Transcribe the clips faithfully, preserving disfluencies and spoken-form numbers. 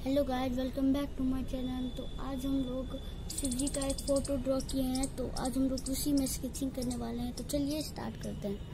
Hello guys, welcome back to my channel. तो आज हम लोग शिव जी का एक फ़ोटो ड्रॉ किए हैं, तो आज हम लोग उसी में स्केचिंग करने वाले हैं। तो चलिए स्टार्ट करते हैं।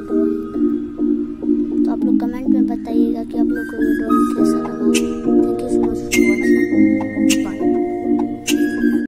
कमेंट में बताइएगा कि आप लोग को ये ड्राइंग कैसा लगा। Thank you.